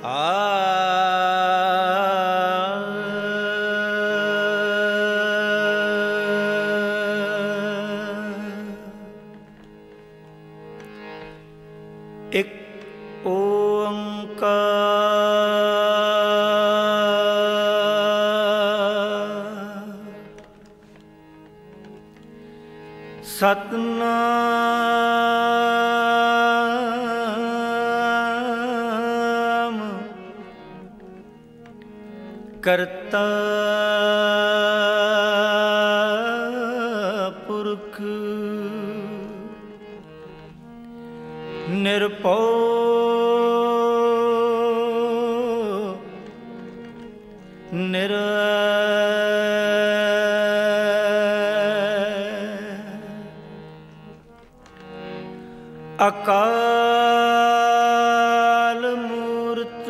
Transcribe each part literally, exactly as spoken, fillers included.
एक ओंकार सतनाम करता पुरख निरभौ अकाल मूर्त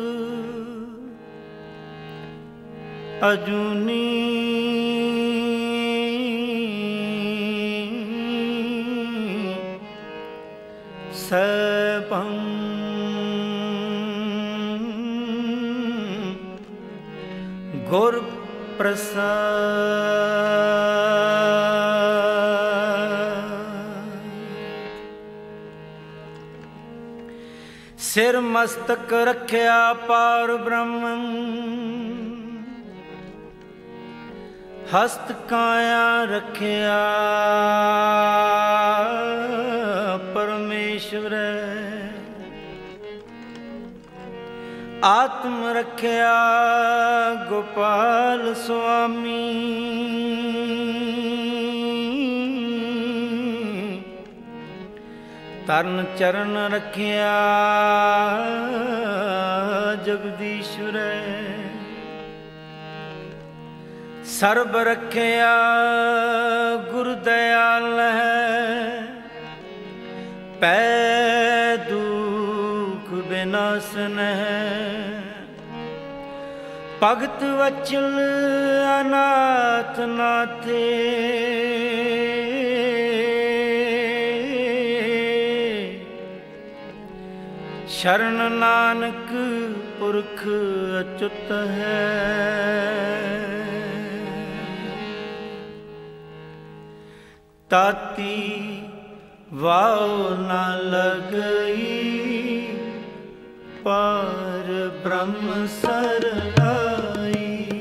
अजूनी सैभं गुर प्रसाद। सिर मस्तक रख्या पार ब्रह्म हस्त काया रख्या परमेश्वर आत्म रख्या गोपाल स्वामी तरन चरण रख्या जगदीश्वर सर्ब रख्या गुरु दयाल पै दुख विनाशन है भगत वचल अनाथ नाथे शरण नानक पुरख अच्युत है। ताती वाव न लगई पार ब्रह्म सरनाई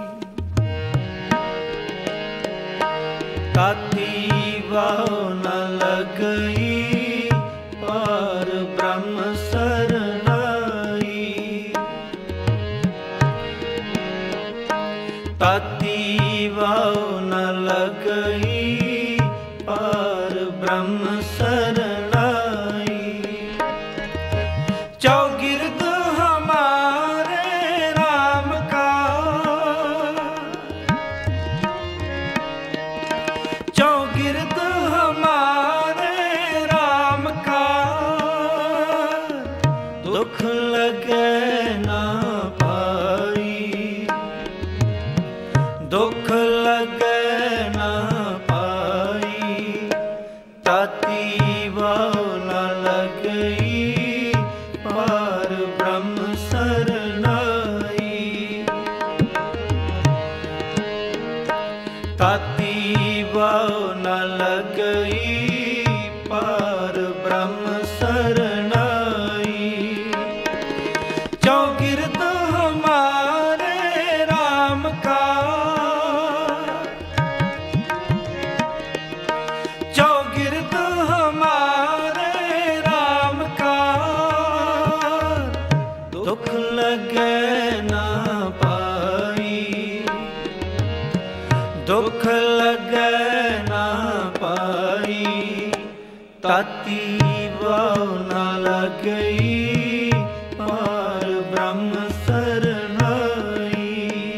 ताती वाव न लगई पार ब्रह्म सरनाई ताती वाव न लगई पार ब्रह्म सरनाई। चौगिर्द हमारे राम का चौगिर्द हमारे राम का दुख लगे ना पाई दुख लगे ना ताती वाव न लगई पार ब्रह्म सरनाई ताती वाव न लगई पार ब्रह्म सरनाई। चौगिर्द हमारे राम का चौगिर्द हमारे राम का दुख लगे ना पाई दुख लगे ना पाई ताती वाव न लगई पार ब्रह्म सरनाई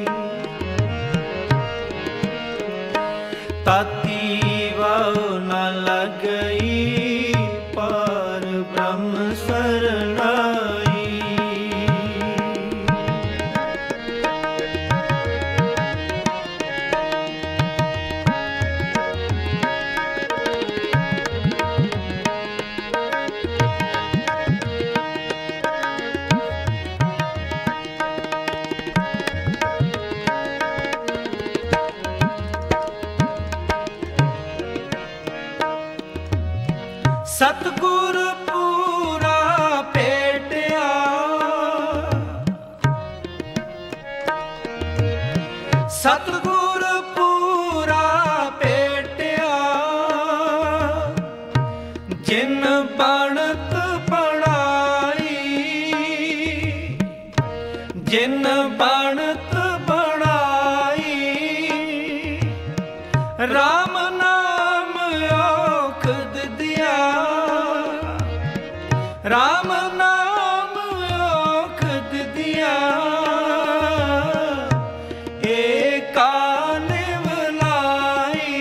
ताती वाव न लगई पार ब्रह्म सरनाई। राम नाम औखद दिया, एका निवलाई,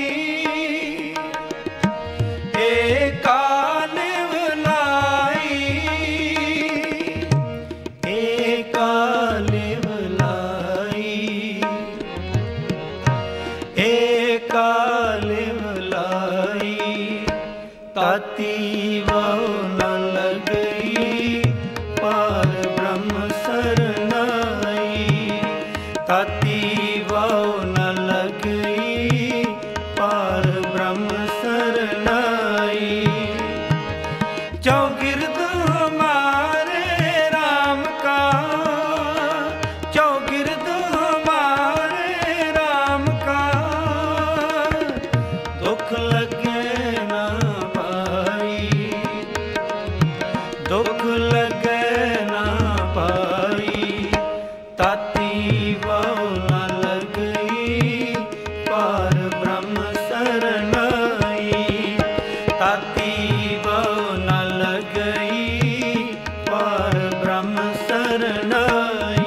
एका निवलाई, एका निवलाई, एका निवलाई। ताती वाओ न लगई पार ब्रह्म सरनाई, ताती वाओ न लगई पार ब्रह्म सरनाई। चौगिर्द हमारे राम का, चौगिर्द हमारे राम का, दुख लगे ना दुख लगे ना पाई। ताती वाओ न लगई पार ब्रह्म सरनाई, ताती वाओ न लगई पार ब्रह्म सरनाई।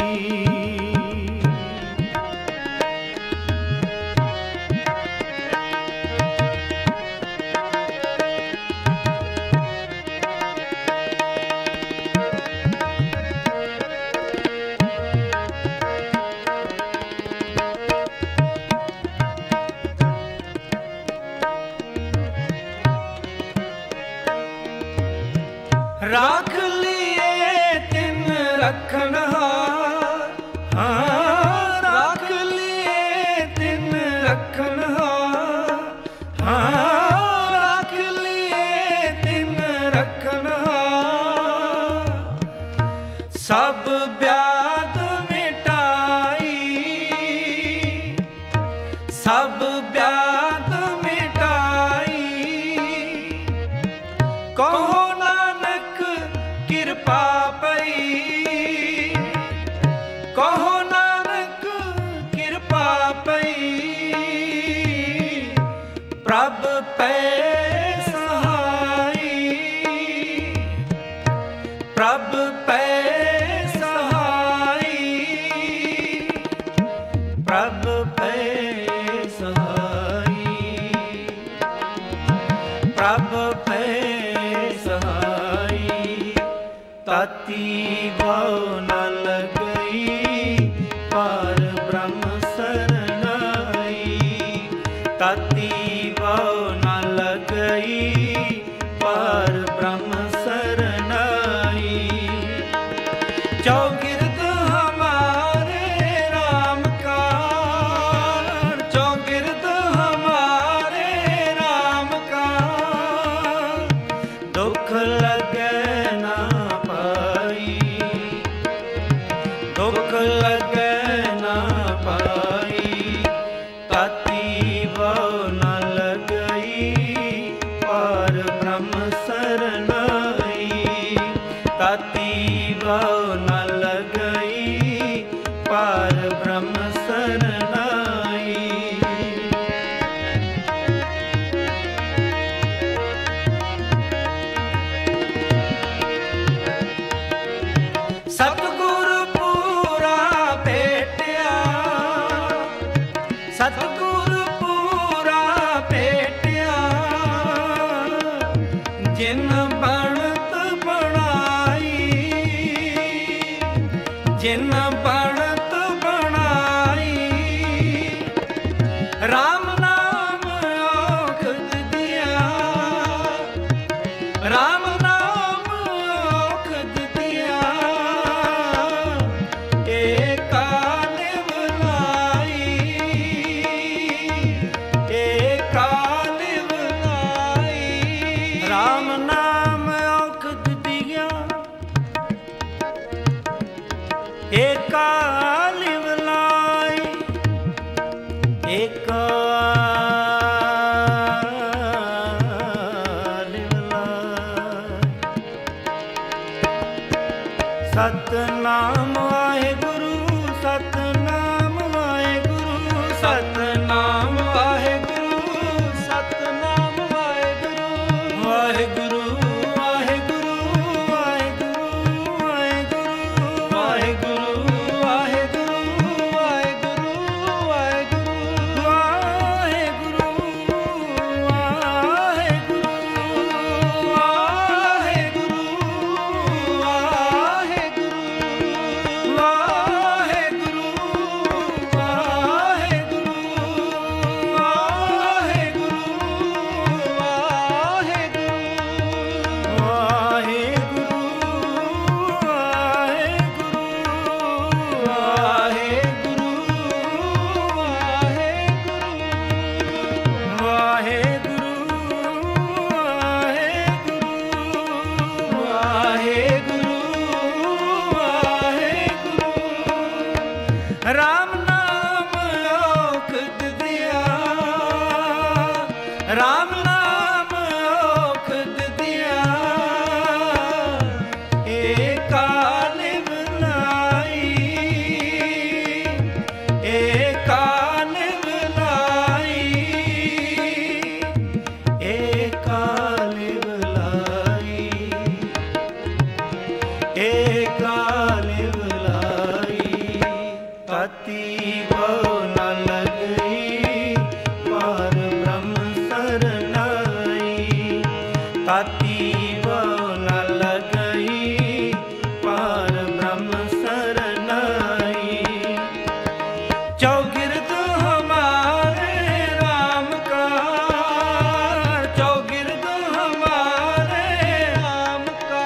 राख लिए तिन रखनहार, हाँ राख लिए तिन रखनहार, हाँ राख लिए तिन रखनहार। सब ब्याद मिटाई, सब ब्याद मिटाई। कहो कृपा पई, कहो नानक कृपा पई। प्रभ पै सहाई, प्रभ पै सहाई, प्रभ पै सहाई, प्रभ पै सहाई। ताती वाओ न लगई पार ब्रह्म सरनाई, ताती वाओ न लगई पार ब्रह्म सरनाई। चौगिर्द हमारे राम का, चौगिर्द हमारे राम का, दुख लगे ना दुख लगे ना पाई। ताती वाओ न लगई पार ब्रह्म सरनाई, ताती वाओ न लगई पार ब्रह्म सरनाई। सतगुरु सतगुरु पूरा भेटिया, जिन बनत बनाई, जिन बनत बनाई। राम नाम औखद दिया, राम नाम औखद दिया। एका राम नाम औखद दिया, एका लिवलाई, एका लिवलाई। सतनाम वाहेगुरु, सतनाम वाहेगुरु, सतनाम वाहेगुरु, सतनाम वाहेगुरु, वाहेगुरु वाहेगुरु वाहेगुरु वाहेगुरु। राम नाम औखद दिया, राम नाम औखद दिया, एका लिव लाई, एका लिव लाई, एका लिव लाई, एका लिव लाई। ताती बहु न लगई पार ब्रह्म सरनाई, ताती बहु न लगई पार ब्रह्म सरनाई। चौगिर्द हमारे राम का, चौगिर्द हमारे राम का,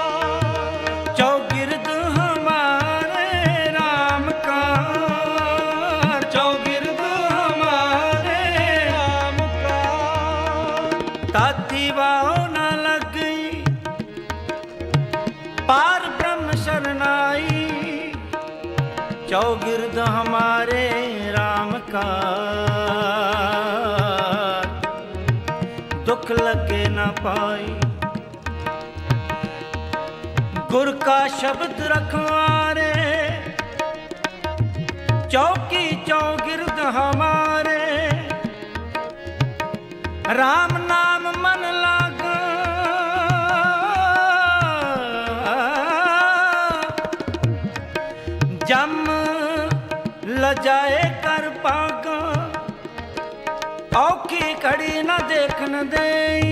चौगिर्द हमारे राम का, चौगिर्द हमारे राम का। ताती बाहो न लग गई पार ब्रह्म शरनाई, चौगिर्द हमारे राम का। दुख लगे न पाई गुर का शब्द रखवारे, चौकी चौगिर्द हमारे। राम नाम मन लागा, जम लजाए कर पागा, औखी घड़ी न देखन देई,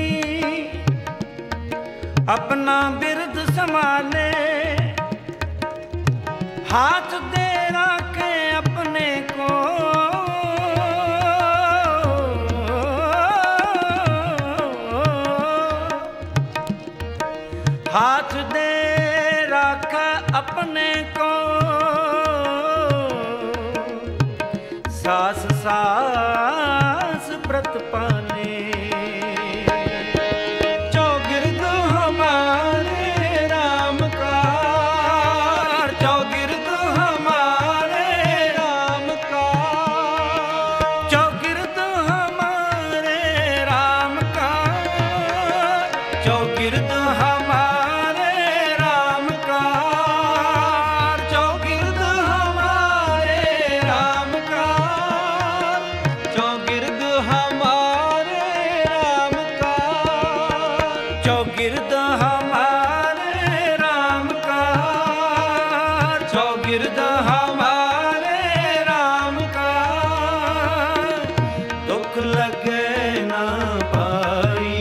अपना बिरद संभाले, हाथ दे राखे अपने को। हाथ दे राखा अपने को, सास सास व्रत पाले। चौगिर्द हमारे राम का, चौगिर्द हमारे राम का, चौगिर्द हमारे राम का, चौगिर्द हमारे राम का, चौगिर्द हमारे राम का, चौगिर्द हमारे राम का, चौगिर्द हमारे राम का, चौगिर्द हमारे राम का। दुख लगे ना पाई,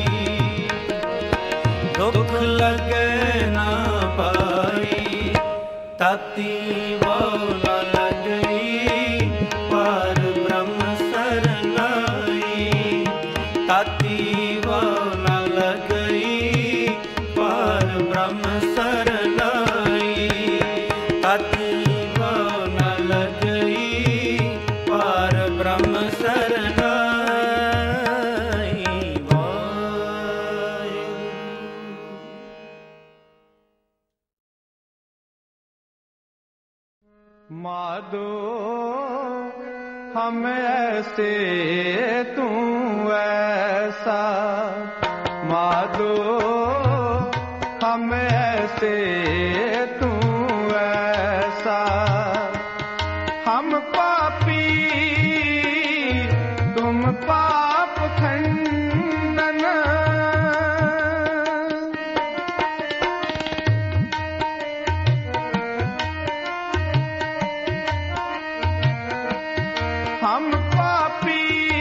दुख लगे ना पाई, ताती बहु न लगई पार ब्रह्म सरनाई, ताती बहु न लगई पार ब्रह्म सरनाई, ताती बहु न लगई पार ब्रह्म सरनाई। वाहेगुरु। माधो हम ऐसे तू ऐसा, माधो हम ऐसे तू ऐसा। हम पापी तुम पाप खंडन, हम पापी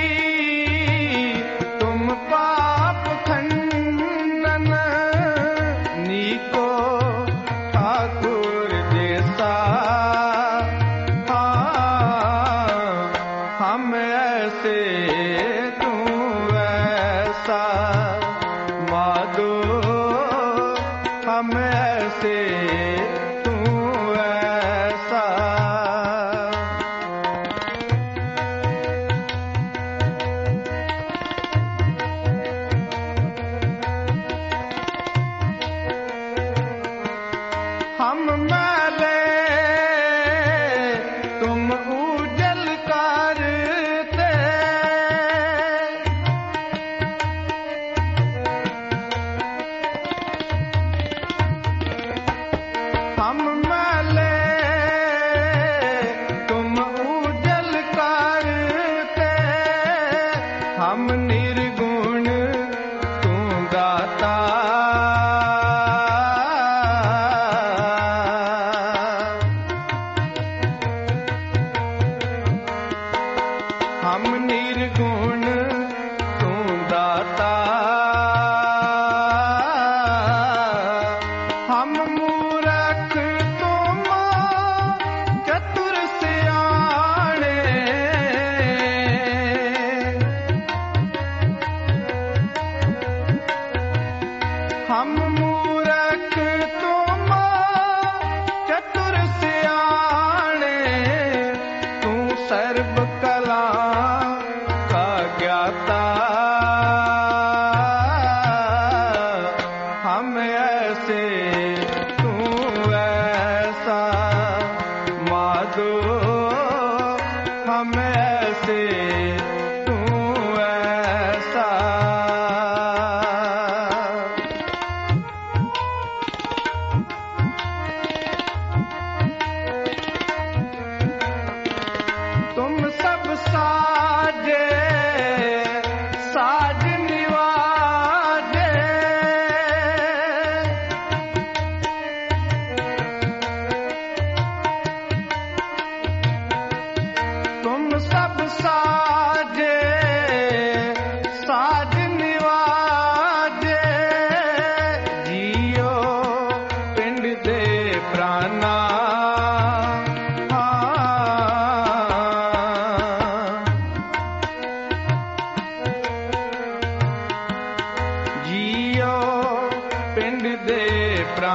तुम पाप खंडन। नीको ठाकुर जैसा, हाँ हम ऐसे तू ऐसा। माधो हम ऐसे तू ऐसा।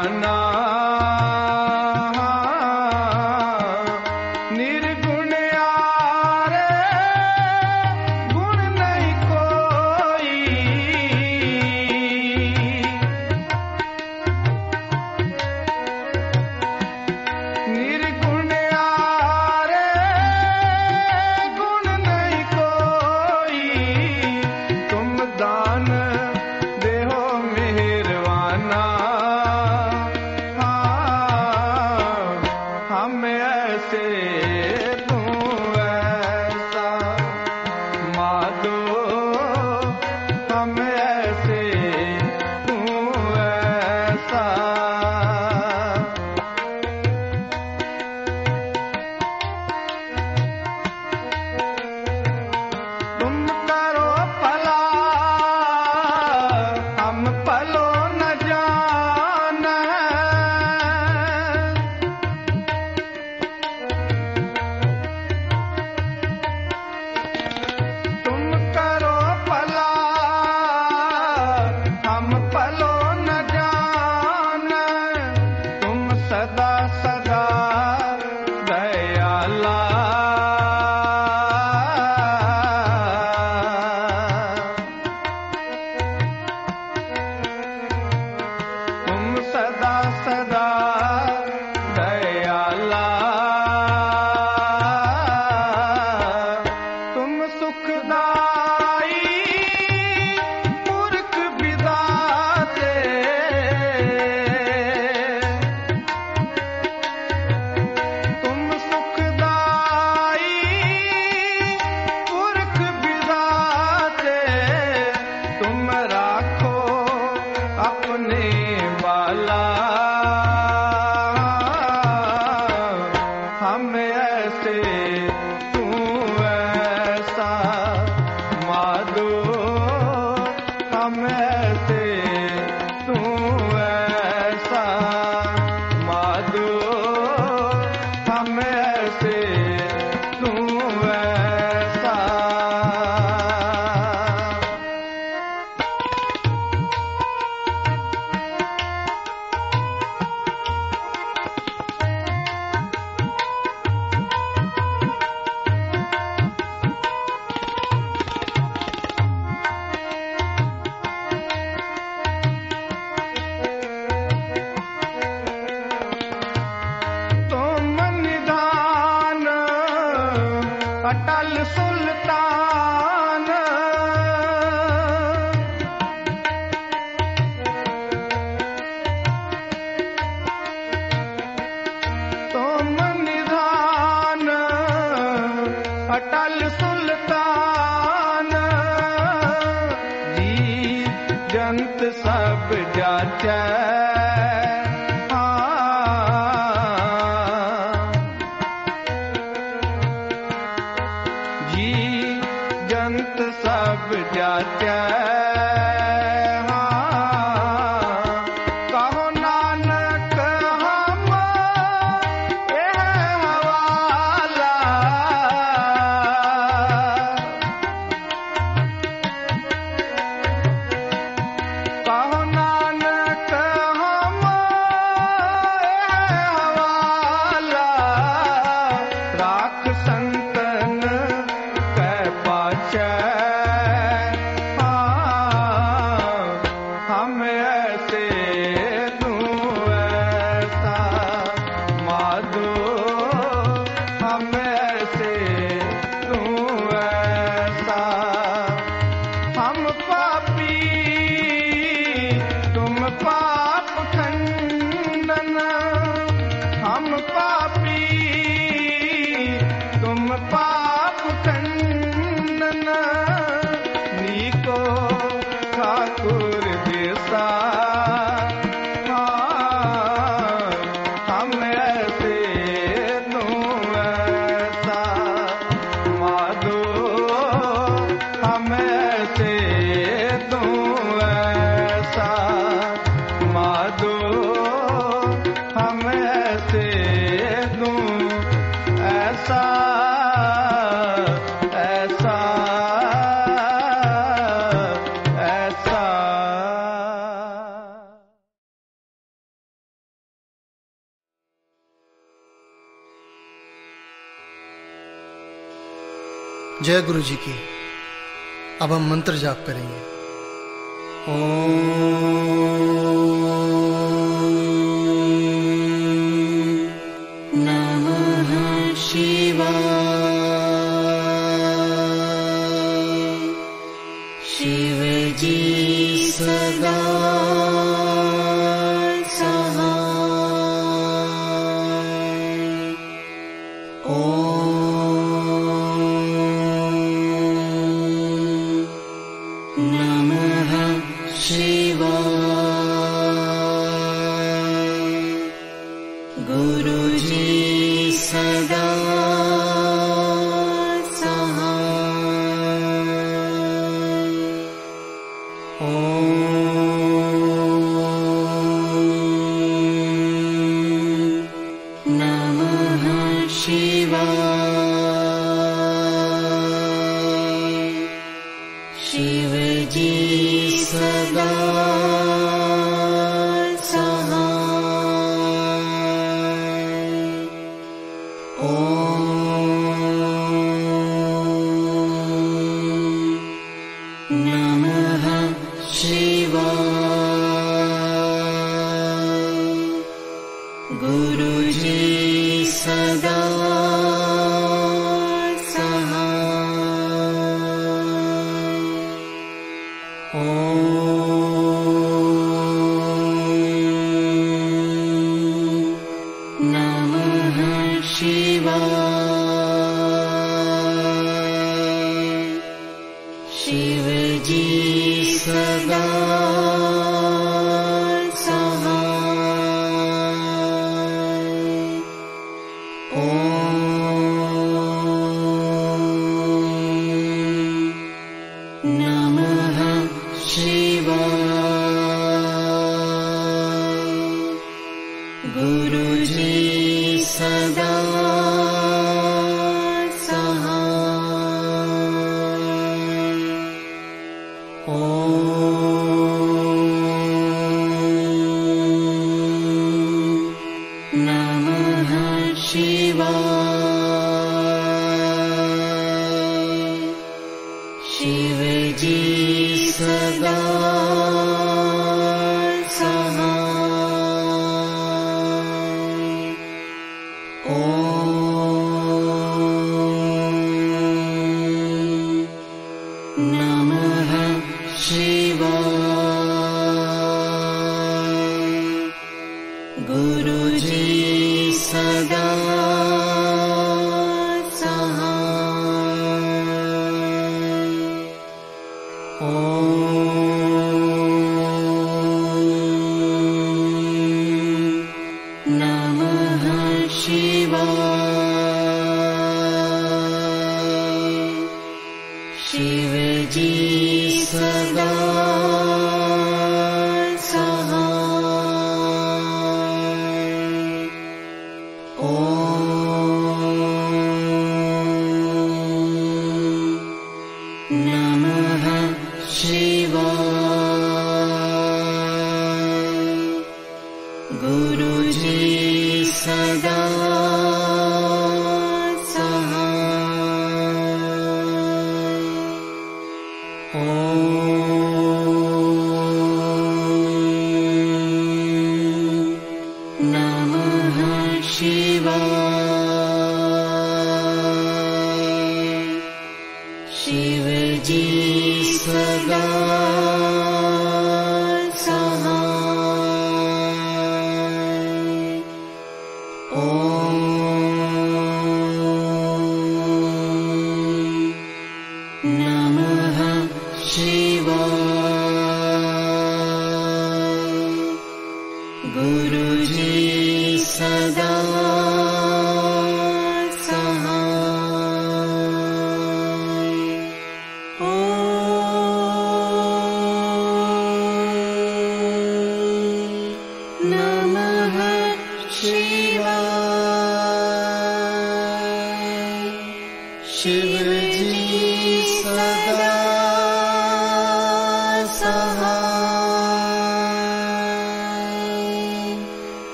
मेहरबाना निर्गुण यारे गुण नहीं कोई निर्गुण यारे गुण नहीं कोई तुम दान देहो मेहरबाना हाँ हम ऐसे तू ऐसा माधो हम ऐसे तू ऐसा तुम करो भला हम भलो न जाने तुम करो भला हम भलो न जाने तुम सदा सदा दयाला तुम सदा सदा दयाला तुम सुखदाई मूर्ख विधाते तुम सुखदाई मूर्ख विधाते तुम राखो अपने बाला हम ऐसे तू ऐसा माधो हम ऐसे तू ऐसा माधो हम ऐसे तू ऐसा तुम निधान अटल सुल्तान तुम निधान अटल सुल्तान जी जंत सब जाचै जी जंत सब जाचै हाँ कहो नानक हम एह हवाला कहो नानक हम एह हवाला राख संतन कै पाछै हम ऐसे तू ऐसा माधो हम ऐसे तू ऐसा हम पापी तुम पाप खंडन हम पापी तुम पाप खंडन नीको ठाकुर देसा हाँ हम ऐसे तू ऐसा माधो हम ऐसे तू ऐसा माधो हम ऐसे जय गुरु जी की। अब हम मंत्र जाप करेंगे। ओम नमः शिवाय। शिव जी सदा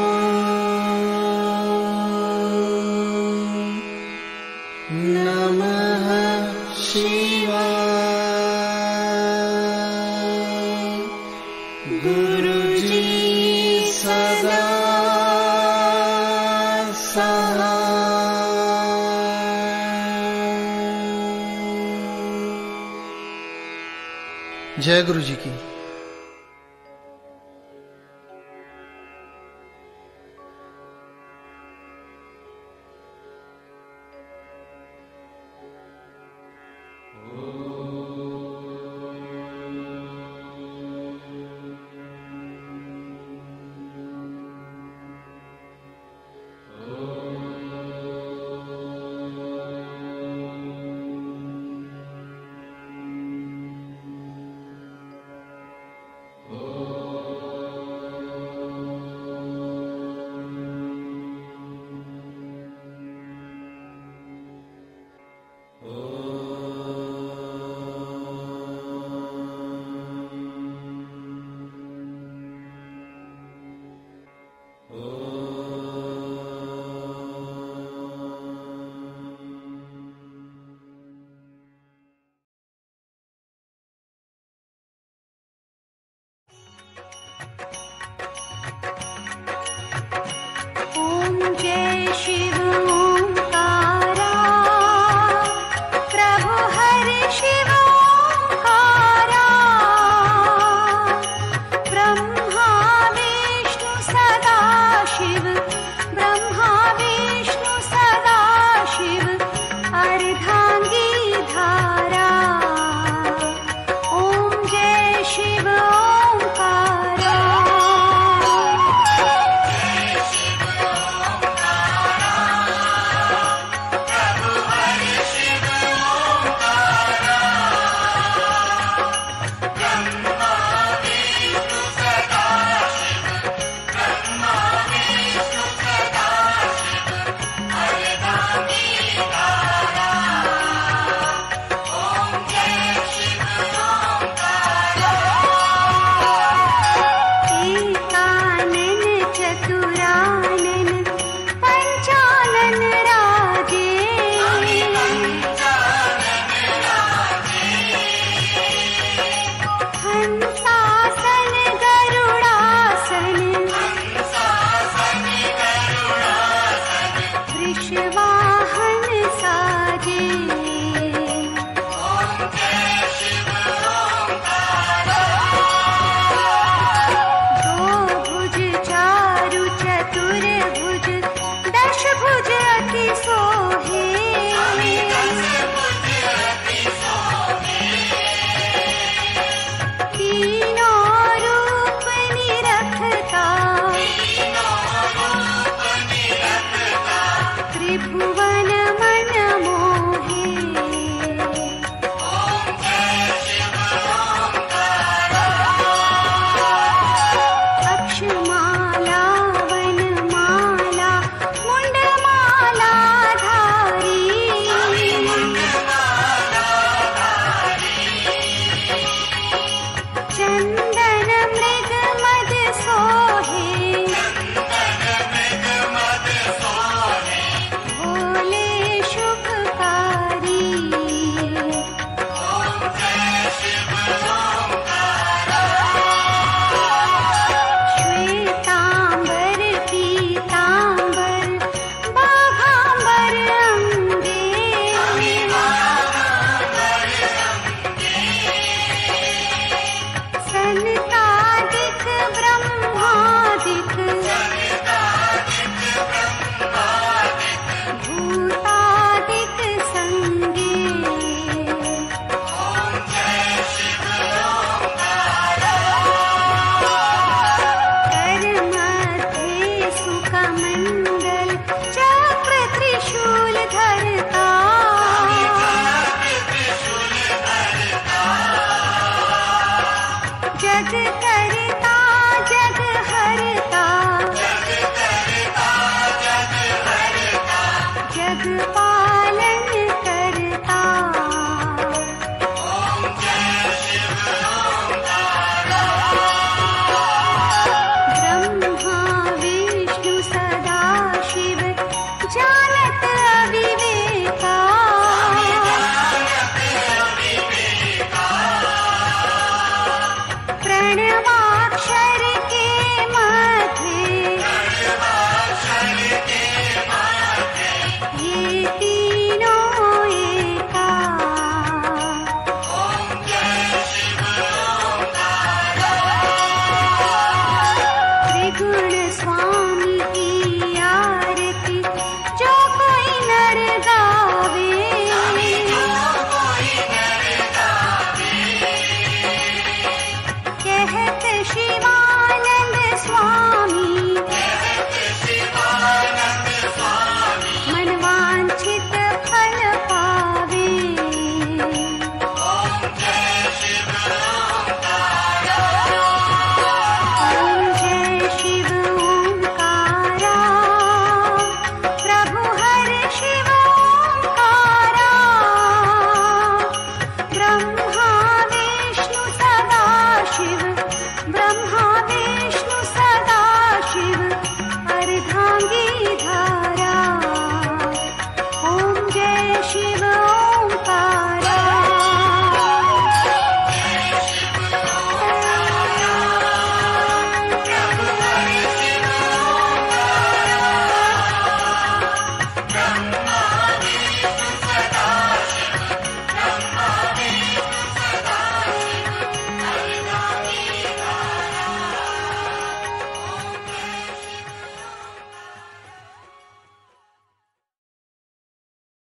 नमः जय गुरु जी की।